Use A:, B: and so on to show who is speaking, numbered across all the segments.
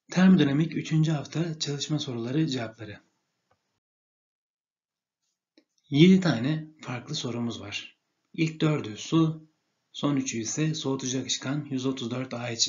A: Termodinamik 3. hafta çalışma soruları cevapları. 7 tane farklı sorumuz var. İlk 4'ü su, son 3'ü ise soğutucu akışkan 134A için.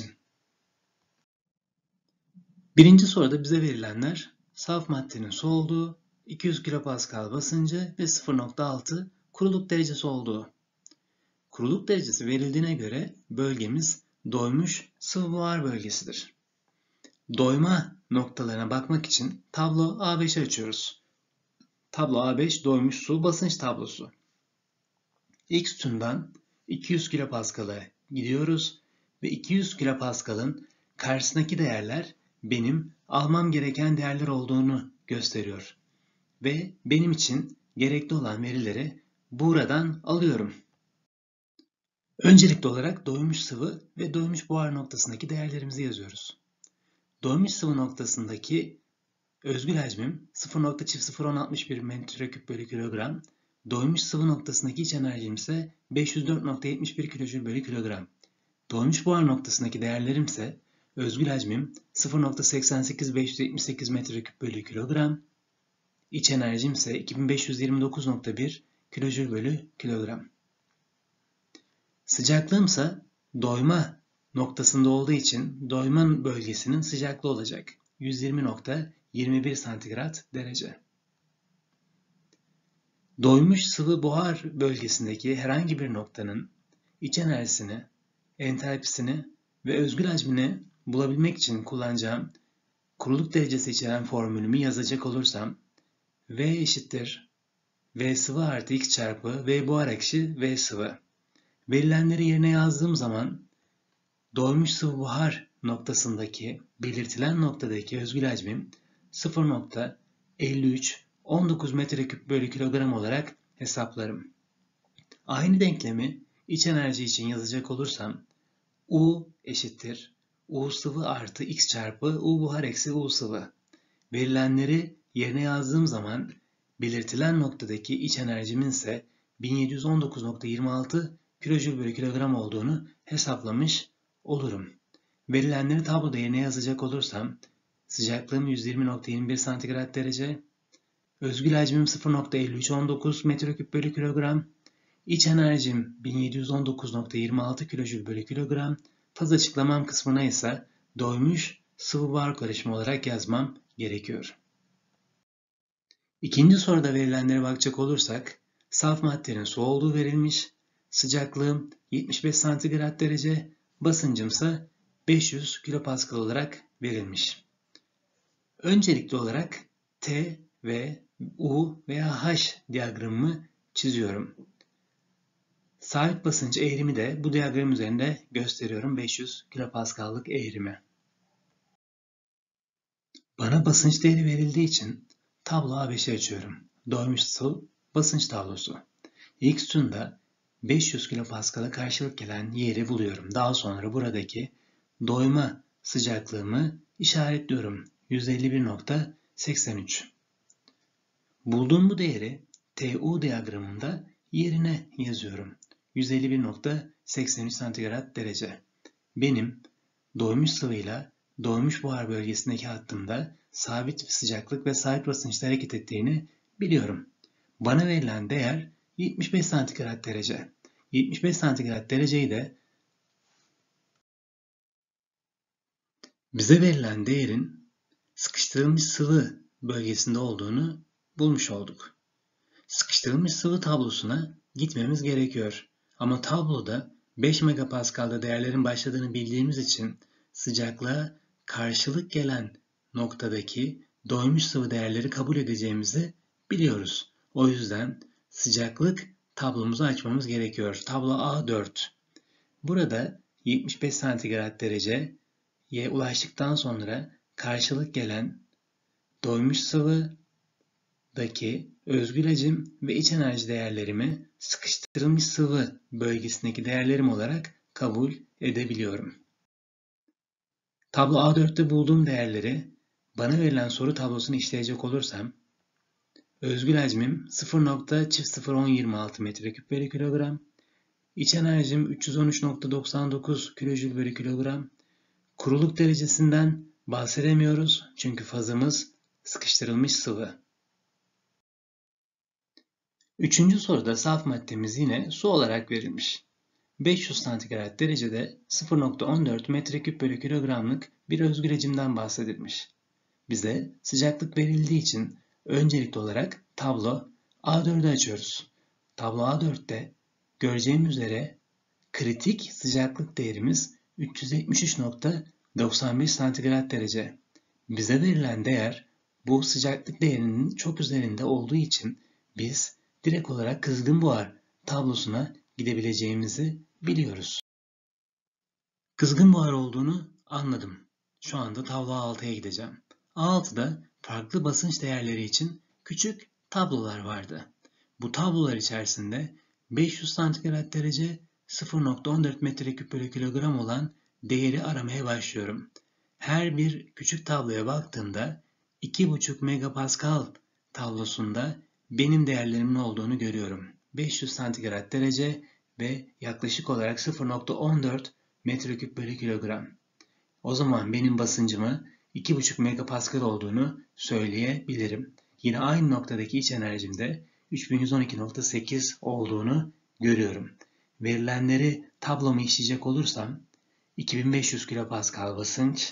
A: Birinci soruda bize verilenler saf maddenin su olduğu, 200 kPa basıncı ve 0.6 kuruluk derecesi olduğu. Kuruluk derecesi verildiğine göre bölgemiz doymuş sıvı buhar bölgesidir. Doyma noktalarına bakmak için tablo A5'i açıyoruz. Tablo A5 doymuş su basınç tablosu. X sütundan 200 kPa'a gidiyoruz ve 200 kPa'ın karşısındaki değerler benim almam gereken değerler olduğunu gösteriyor. Ve benim için gerekli olan verileri buradan alıyorum. Öncelikli olarak doymuş sıvı ve doymuş buhar noktasındaki değerlerimizi yazıyoruz. Doymuş sıvı noktasındaki özgül hacmim 0.0061 metreküp bölü kilogram, doymuş sıvı noktasındaki iç enerjim ise 504.71 kilojül bölü kilogram. Doymuş buhar noktasındaki değerlerim ise özgül hacmim 0.88578 metreküp bölü kilogram, iç enerjim ise 2529.1 kilojül bölü kilogram. Sıcaklığım ise doyma noktasında olduğu için doyma bölgesinin sıcaklığı olacak. 120.21 santigrat derece. Doymuş sıvı buhar bölgesindeki herhangi bir noktanın iç enerjisini, entalpisini ve özgül hacmini bulabilmek için kullanacağım kuruluk derecesi içeren formülümü yazacak olursam V eşittir V sıvı artı X çarpı V buhar eksi V sıvı. Verilenleri yerine yazdığım zaman doymuş sıvı buhar noktasındaki belirtilen noktadaki özgül hacmim 0.5319 metreküp bölü kilogram olarak hesaplarım. Aynı denklemi iç enerji için yazacak olursam U eşittir U sıvı artı X çarpı U buhar eksi U sıvı. Verilenleri yerine yazdığım zaman belirtilen noktadaki iç enerjimin ise 1719.26 kilojül bölü kilogram olduğunu hesaplamış olurum. Verilenleri tabloda yerine yazacak olursam sıcaklığım 120.21 santigrat derece, özgül hacmim 0.5319 metreküp bölü kilogram, iç enerjim 1719.26 kilojül bölü kilogram, faz açıklamam kısmına ise doymuş sıvı buhar karışımı olarak yazmam gerekiyor. İkinci soruda verilenlere bakacak olursak saf maddenin su olduğu verilmiş, sıcaklığım 75 santigrat derece, basıncım ise 500 kilopascal olarak verilmiş. Öncelikli olarak T ve U veya H diyagramımı çiziyorum. Sabit basınç eğrimi de bu diyagram üzerinde gösteriyorum 500 kilopascal'lık eğrimi. Bana basınç değeri verildiği için tablo A5'i açıyorum. Doymuş sıvı basınç tablosu. X sütunda 500 kilopascal'a karşılık gelen yeri buluyorum. Daha sonra buradaki doyma sıcaklığımı işaretliyorum. 151.83. Bulduğum bu değeri TU diyagramında yerine yazıyorum. 151.83 santigrat derece. Benim doymuş sıvıyla doymuş buhar bölgesindeki hattımda sabit sıcaklık ve sabit basınçta hareket ettiğini biliyorum. Bana verilen değer 75 santigrat derece. 75 santigrat dereceyi de bize verilen değerin sıkıştırılmış sıvı bölgesinde olduğunu bulmuş olduk. Sıkıştırılmış sıvı tablosuna gitmemiz gerekiyor. Ama tabloda 5 megapascal'da değerlerin başladığını bildiğimiz için sıcaklığa karşılık gelen noktadaki doymuş sıvı değerleri kabul edeceğimizi biliyoruz. O yüzden sıcaklık tablomuzu açmamız gerekiyor. Tablo A4. Burada 75 santigrat dereceye ulaştıktan sonra karşılık gelen doymuş sıvıdaki özgül hacim ve iç enerji değerlerimi sıkıştırılmış sıvı bölgesindeki değerlerim olarak kabul edebiliyorum. Tablo A4'te bulduğum değerleri bana verilen soru tablosunu işleyecek olursam özgül hacmim 0.0026 metreküp bölü kilogram, iç enerjim 313.99 kilojül bölü kilogram, kuruluk derecesinden bahsedemiyoruz çünkü fazımız sıkıştırılmış sıvı. Üçüncü soruda saf maddemiz yine su olarak verilmiş. 500 santigrat derecede 0,14 metreküp bölü kilogramlık bir özgül hacimden bahsedilmiş. Bize sıcaklık verildiği için öncelikli olarak tablo A4'ü açıyoruz. Tablo A4'te göreceğimiz üzere kritik sıcaklık değerimiz 373,95 santigrat derece. Bize verilen değer bu sıcaklık değerinin çok üzerinde olduğu için biz direkt olarak kızgın buhar tablosuna gidebileceğimizi biliyoruz. Kızgın buhar olduğunu anladım. Şu anda tablo A6'ya gideceğim. A6'da farklı basınç değerleri için küçük tablolar vardı. Bu tablolar içerisinde 500 santigrat derece 0,14 metreküp bölü kilogram olan değeri aramaya başlıyorum. Her bir küçük tabloya baktığımda 2,5 megapascal tablosunda benim değerlerimin olduğunu görüyorum. 500 santigrat derece ve yaklaşık olarak 0,14 metreküp bölü kilogram. O zaman benim basıncımı 2,5 megapascal olduğunu söyleyebilirim. Yine aynı noktadaki iç enerjimde 3112,8 olduğunu görüyorum. Verilenleri tabloma işleyecek olursam 2500 kilopascal basınç,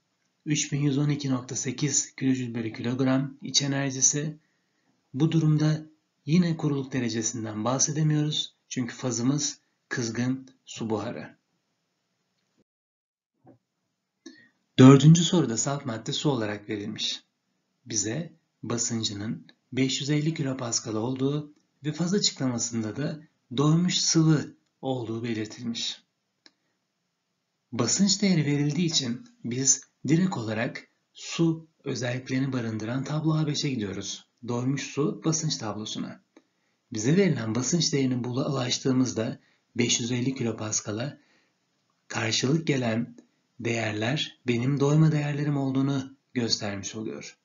A: 3112,8 kilojül bölü kilogram iç enerjisi. Bu durumda yine kuruluk derecesinden bahsedemiyoruz çünkü fazımız kızgın su buharı. Dördüncü soruda saf madde su olarak verilmiş. Bize basıncının 550 kilopascal olduğu ve faz açıklamasında da doymuş sıvı olduğu belirtilmiş. Basınç değeri verildiği için biz direkt olarak su özelliklerini barındıran tablo A5'e gidiyoruz. Doymuş su basınç tablosuna. Bize verilen basınç değerini ulaştığımızda 550 kilopascal'a karşılık gelen değerler benim doyma değerlerim olduğunu göstermiş oluyor.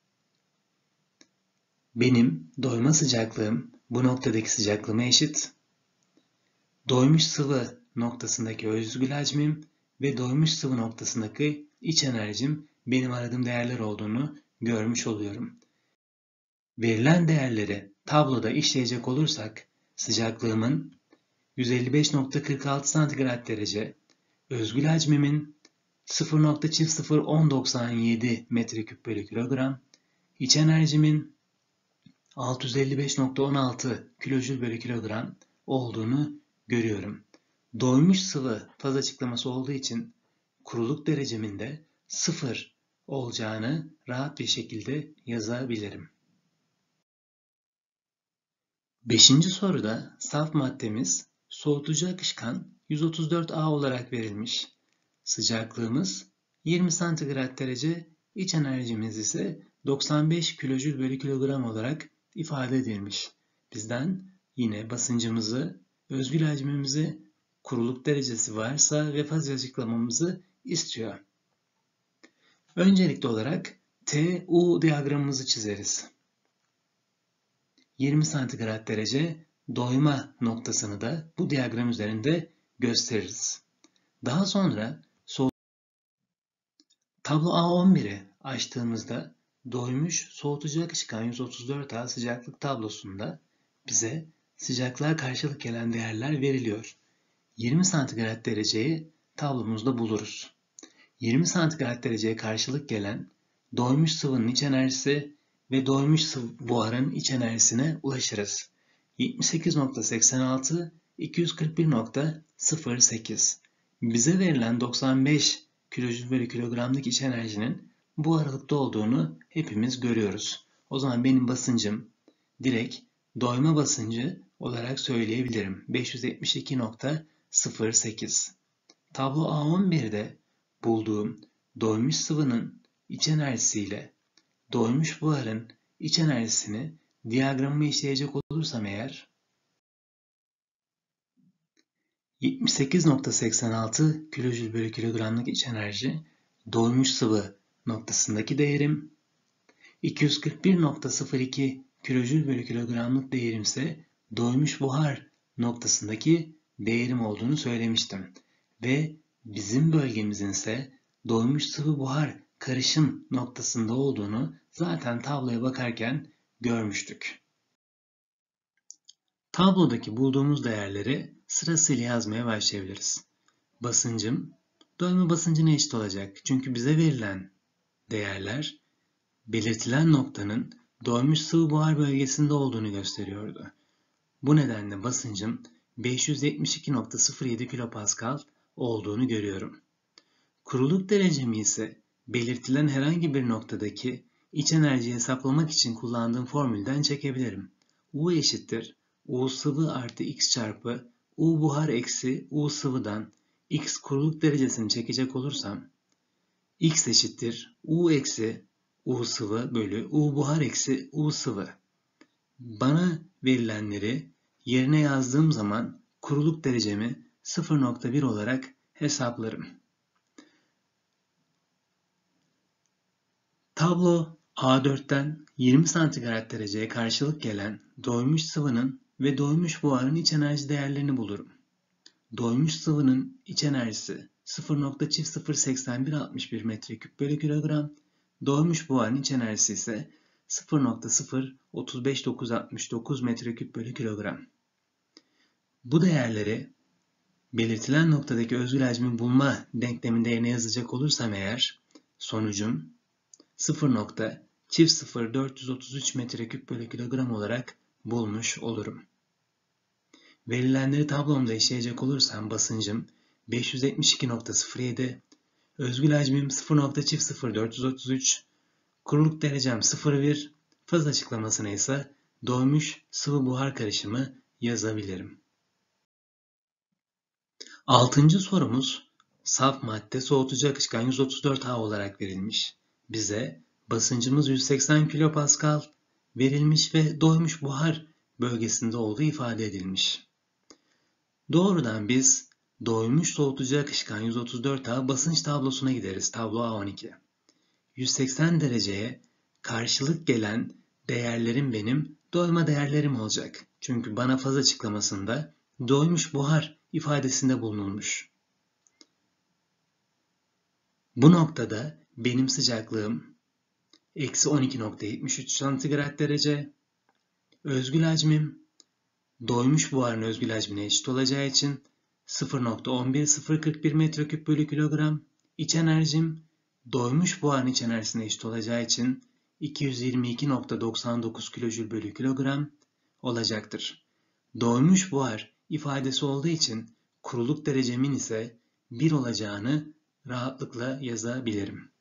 A: Benim doyma sıcaklığım bu noktadaki sıcaklığıma eşit. Doymuş sıvı noktasındaki özgül hacmim ve doymuş sıvı noktasındaki iç enerjim benim aradığım değerler olduğunu görmüş oluyorum. Verilen değerleri tabloda işleyecek olursak sıcaklığımın 155,46 santigrat derece, özgül hacmimin 0,01097 metreküp bölü kilogram, iç enerjimin 655,16 kilojül bölü kilogram olduğunu görüyorum. Doymuş sıvı faz açıklaması olduğu için kuruluk derecemin de 0 olacağını rahat bir şekilde yazabilirim. Beşinci soruda saf maddemiz soğutucu akışkan 134A olarak verilmiş. Sıcaklığımız 20 santigrat derece, iç enerjimiz ise 95 kilojül bölü kilogram olarak ifade edilmiş. Bizden yine basıncımızı, özgül hacmimizi, kuruluk derecesi varsa ve faz açıklamamızı istiyor. Öncelikli olarak TU diyagramımızı çizeriz. 20 santigrat derece doyma noktasını da bu diyagram üzerinde gösteririz. Daha sonra tablo A11'i açtığımızda doymuş soğutucu akışkan 134A sıcaklık tablosunda bize sıcaklığa karşılık gelen değerler veriliyor. 20 santigrat dereceyi tablomuzda buluruz. 20 santigrat dereceye karşılık gelen doymuş sıvının iç enerjisi ve doymuş buharın iç enerjisine ulaşırız. 78,86, 241,08. Bize verilen 95 kilojül bölü kilogramlık iç enerjinin bu aralıkta olduğunu hepimiz görüyoruz. O zaman benim basıncım direkt doyma basıncı olarak söyleyebilirim. 572,08. Tablo A11'de bulduğum doymuş sıvının iç enerjisiyle doymuş buharın iç enerjisini diyagramıma işleyecek olursam eğer 78,86 kilojül bölü kilogramlık iç enerji doymuş sıvı noktasındaki değerim, 241,02 kilojül bölü kilogramlık değerim ise doymuş buhar noktasındaki değerim olduğunu söylemiştim. Ve bizim bölgemizin ise doymuş sıvı buhar karışım noktasında olduğunu zaten tabloya bakarken görmüştük. Tablodaki bulduğumuz değerleri sırasıyla yazmaya başlayabiliriz. Basıncım, doyma basıncına eşit olacak. Çünkü bize verilen değerler belirtilen noktanın doymuş sıvı buhar bölgesinde olduğunu gösteriyordu. Bu nedenle basıncım 572,07 kilopascal olduğunu görüyorum. Kuruluk derecemi ise belirtilen herhangi bir noktadaki iç enerjiyi hesaplamak için kullandığım formülden çekebilirim. U eşittir U sıvı artı X çarpı U buhar eksi U sıvıdan X kuruluk derecesini çekecek olursam X eşittir U eksi U sıvı bölü U buhar eksi U sıvı. Bana verilenleri yerine yazdığım zaman kuruluk derecemi 0,1 olarak hesaplarım. Tablo A4'ten 20 santigrat dereceye karşılık gelen doymuş sıvının ve doymuş buharın iç enerji değerlerini bulurum. Doymuş sıvının iç enerjisi 0,008161 metreküp bölü kilogram, doymuş buharın iç enerjisi ise 0,035969 metreküp bölü kilogram. Bu değerleri belirtilen noktadaki özgül hacmi bulma denkleminde yerine yazacak olursam eğer sonucum 0,0433 metreküp bölü kilogram olarak bulmuş olurum. Verilenleri tablomda işleyecek olursam basıncım 572,07, özgül hacmim 0,0433, kuruluk derecem 0,1, faz açıklamasına ise doymuş sıvı buhar karışımı yazabilirim. 6. sorumuz saf madde soğutucu akışkan 134A olarak verilmiş. Bize basıncımız 180 kilopascal verilmiş ve doymuş buhar bölgesinde olduğu ifade edilmiş. Doğrudan biz doymuş soğutucu akışkan 134A basınç tablosuna gideriz. Tablo A12. 180 dereceye karşılık gelen değerlerim benim doyma değerlerim olacak. Çünkü bana faz açıklamasında doymuş buhar ifadesinde bulunulmuş. Bu noktada benim sıcaklığım eksi 12,73 santigrat derece, özgül hacmim doymuş buharın özgül hacmine eşit olacağı için 0,11041 metreküp bölü kilogram, iç enerjim doymuş buharın iç enerjisine eşit olacağı için 222,99 kilojül bölü kilogram olacaktır. Doymuş buhar ifadesi olduğu için kuruluk derecemin ise 1 olacağını rahatlıkla yazabilirim.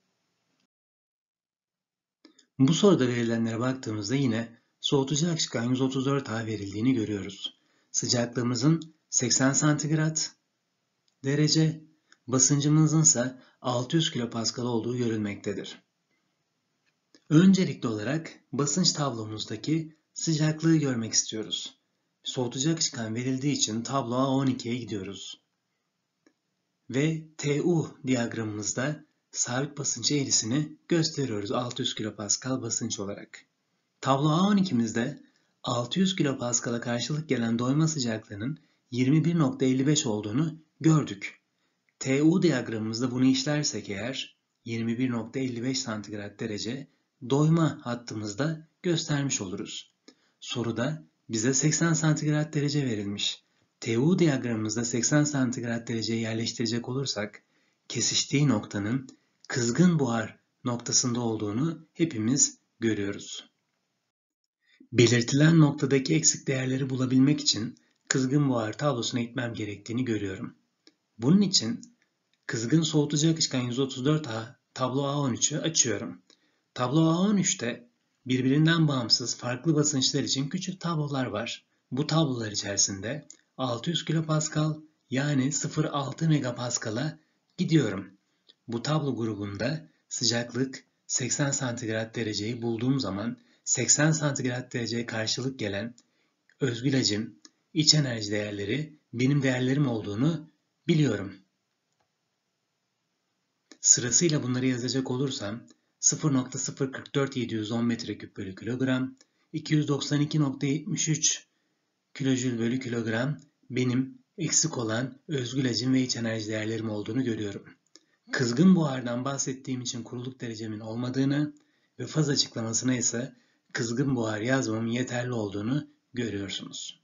A: Bu soruda verilenlere baktığımızda yine soğutucu akışkan 134A verildiğini görüyoruz. Sıcaklığımızın 80 santigrat derece, basıncımızın ise 600 kilopascal olduğu görülmektedir. Öncelikli olarak basınç tablomuzdaki sıcaklığı görmek istiyoruz. Soğutucu akışkan verildiği için tablo A12'ye gidiyoruz. Ve TU diyagramımızda sabit basınç eğrisini gösteriyoruz 600 kilopascal basınç olarak. Tablo A12'mizde 600 kilopascal'a karşılık gelen doyma sıcaklığının 21,55 olduğunu gördük. TU diyagramımızda bunu işlersek eğer 21,55 santigrat derece doyma hattımızda göstermiş oluruz. Soruda bize 80 santigrat derece verilmiş. TU diyagramımızda 80 santigrat dereceyi yerleştirecek olursak kesiştiği noktanın kızgın buhar noktasında olduğunu hepimiz görüyoruz. Belirtilen noktadaki eksik değerleri bulabilmek için kızgın buhar tablosuna gitmem gerektiğini görüyorum. Bunun için kızgın soğutucu akışkan 134A tablo A13'ü açıyorum. Tablo A13'te birbirinden bağımsız farklı basınçlar için küçük tablolar var. Bu tablolar içerisinde 600 kilopascal yani 0,6 megapascal'a gidiyorum. Bu tablo grubunda sıcaklık 80 santigrat dereceyi bulduğum zaman 80 santigrat dereceye karşılık gelen özgül hacim, iç enerji değerleri benim değerlerim olduğunu biliyorum. Sırasıyla bunları yazacak olursam 0,044710 metreküp bölü kilogram, 292,73 kilojül bölü kilogram benim eksik olan özgül hacim ve iç enerji değerlerim olduğunu görüyorum. Kızgın buhardan bahsettiğim için kuruluk derecemin olmadığını ve faz açıklamasına ise kızgın buhar yazmamın yeterli olduğunu görüyorsunuz.